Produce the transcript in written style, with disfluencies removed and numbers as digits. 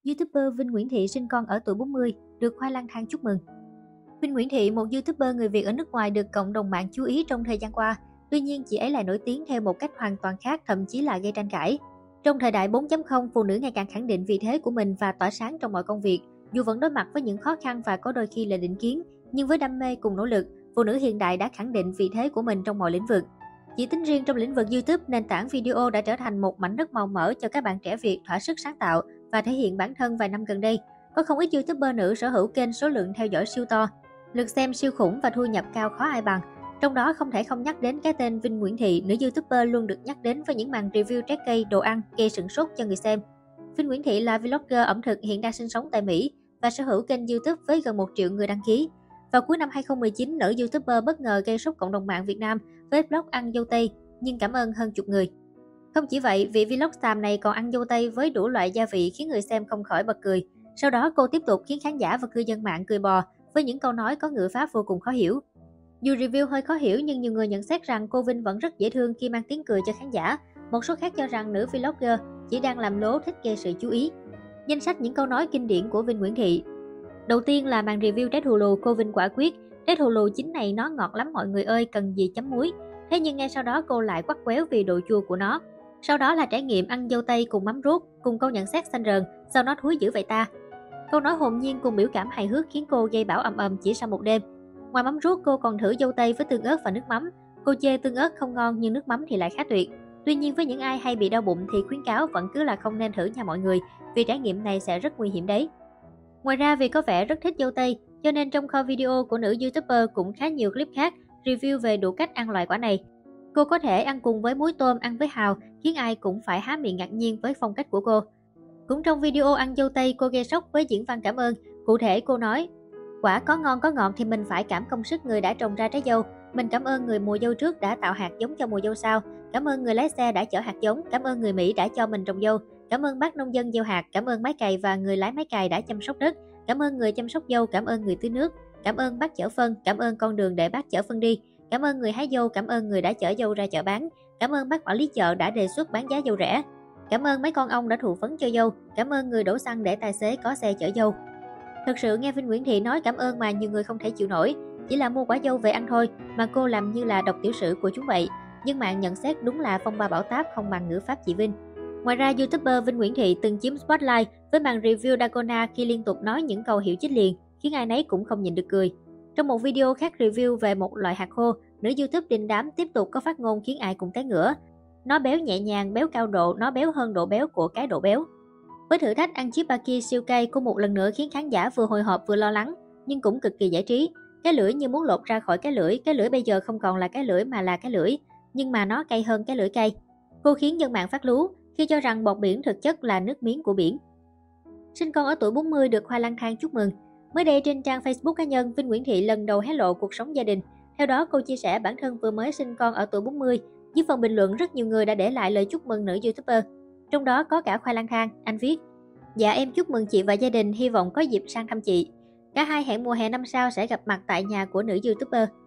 YouTuber Vinh Nguyễn Thị sinh con ở tuổi 40, được khoai lang thang chúc mừng. Vinh Nguyễn Thị, một YouTuber người Việt ở nước ngoài được cộng đồng mạng chú ý trong thời gian qua. Tuy nhiên, chị ấy lại nổi tiếng theo một cách hoàn toàn khác, thậm chí là gây tranh cãi. Trong thời đại 4.0, phụ nữ ngày càng khẳng định vị thế của mình và tỏa sáng trong mọi công việc. Dù vẫn đối mặt với những khó khăn và có đôi khi là định kiến, nhưng với đam mê cùng nỗ lực, phụ nữ hiện đại đã khẳng định vị thế của mình trong mọi lĩnh vực. Chỉ tính riêng trong lĩnh vực YouTube, nền tảng video đã trở thành một mảnh đất màu mỡ cho các bạn trẻ Việt thỏa sức sáng tạo và thể hiện bản thân vài năm gần đây. Có không ít YouTuber nữ sở hữu kênh số lượng theo dõi siêu to, lượt xem siêu khủng và thu nhập cao khó ai bằng. Trong đó không thể không nhắc đến cái tên Vinh Nguyễn Thị, nữ YouTuber luôn được nhắc đến với những màn review trái cây, đồ ăn gây sửng sốt cho người xem. Vinh Nguyễn Thị là vlogger ẩm thực hiện đang sinh sống tại Mỹ và sở hữu kênh YouTube với gần 1 triệu người đăng ký. Vào cuối năm 2019, nữ YouTuber bất ngờ gây sốt cộng đồng mạng Việt Nam với vlog ăn dâu tây, nhưng cảm ơn hơn chục người. Không chỉ vậy, vị vlog xàm này còn ăn dâu tây với đủ loại gia vị khiến người xem không khỏi bật cười. Sau đó cô tiếp tục khiến khán giả và cư dân mạng cười bò với những câu nói có ngữ pháp vô cùng khó hiểu. Dù review hơi khó hiểu nhưng nhiều người nhận xét rằng cô Vinh vẫn rất dễ thương khi mang tiếng cười cho khán giả. Một số khác cho rằng nữ vlogger chỉ đang làm lố thích gây sự chú ý. Danh sách những câu nói kinh điển của Vinh Nguyễn Thị. Đầu tiên là màn review trái thù lù, cô Vinh quả quyết. Trái thù lù chín này nó ngọt lắm mọi người ơi, cần gì chấm muối. Thế nhưng ngay sau đó cô lại quắt quéo vì độ chua của nó. Sau đó là trải nghiệm ăn dâu tây cùng mắm ruốc, cùng câu nhận xét xanh rờn, sao nó thúi dữ vậy ta. Câu nói hồn nhiên cùng biểu cảm hài hước khiến cô gây bão ầm ầm chỉ sau một đêm. Ngoài mắm ruốc, cô còn thử dâu tây với tương ớt và nước mắm. Cô chê tương ớt không ngon nhưng nước mắm thì lại khá tuyệt. Tuy nhiên với những ai hay bị đau bụng thì khuyến cáo vẫn cứ là không nên thử nha mọi người, vì trải nghiệm này sẽ rất nguy hiểm đấy. Ngoài ra vì có vẻ rất thích dâu tây, cho nên trong kho video của nữ YouTuber cũng khá nhiều clip khác review về đủ cách ăn loại quả này. Cô có thể ăn cùng với muối tôm, ăn với hào, khiến ai cũng phải há miệng ngạc nhiên với phong cách của cô. Cũng trong video ăn dâu tây, cô gây sốc với diễn văn cảm ơn. Cụ thể cô nói, quả có ngon có ngọt thì mình phải cảm công sức người đã trồng ra trái dâu. Mình cảm ơn người mùa dâu trước đã tạo hạt giống cho mùa dâu sau. Cảm ơn người lái xe đã chở hạt giống. Cảm ơn người Mỹ đã cho mình trồng dâu. Cảm ơn bác nông dân gieo hạt. Cảm ơn máy cày và người lái máy cày đã chăm sóc đất. Cảm ơn người chăm sóc dâu. Cảm ơn người tưới nước. Cảm ơn bác chở phân. Cảm ơn con đường để bác chở phân đi. Cảm ơn người hái dâu. Cảm ơn người đã chở dâu ra chợ bán. Cảm ơn bác quản lý chợ đã đề xuất bán giá dâu rẻ. Cảm ơn mấy con ong đã thụ phấn cho dâu. Cảm ơn người đổ xăng để tài xế có xe chở dâu. Thật sự nghe Vinh Nguyễn Thị nói cảm ơn mà nhiều người không thể chịu nổi. Chỉ là mua quả dâu về ăn thôi mà cô làm như là đọc tiểu sử của chúng vậy. Dân mạng nhận xét đúng là phong ba bão táp không bằng ngữ pháp chị Vinh. Ngoài ra, YouTuber Vinh Nguyễn Thị từng chiếm spotlight với màn review Dalgona khi liên tục nói những câu hiệu chích liền, khiến ai nấy cũng không nhịn được cười. Trong một video khác review về một loại hạt khô, nữ YouTube đình đám tiếp tục có phát ngôn khiến ai cũng té ngửa. Nó béo nhẹ nhàng, béo cao độ, nó béo hơn độ béo của cái độ béo. Với thử thách ăn chipaki siêu cay, cô một lần nữa khiến khán giả vừa hồi hộp vừa lo lắng, nhưng cũng cực kỳ giải trí. Cái lưỡi như muốn lột ra khỏi cái lưỡi bây giờ không còn là cái lưỡi mà là cái lưỡi, nhưng mà nó cay hơn cái lưỡi cay. Cô khiến dân mạng phát lú khi cho rằng bọt biển thực chất là nước miếng của biển. Sinh con ở tuổi 40 được khoai lang thang chúc mừng. Mới đây trên trang Facebook cá nhân, Vinh Nguyễn Thị lần đầu hé lộ cuộc sống gia đình. Theo đó, cô chia sẻ bản thân vừa mới sinh con ở tuổi 40. Dưới phần bình luận, rất nhiều người đã để lại lời chúc mừng nữ YouTuber. Trong đó có cả khoai lang thang. Anh viết: Dạ em chúc mừng chị và gia đình, hy vọng có dịp sang thăm chị. Cả hai hẹn mùa hè năm sau sẽ gặp mặt tại nhà của nữ YouTuber.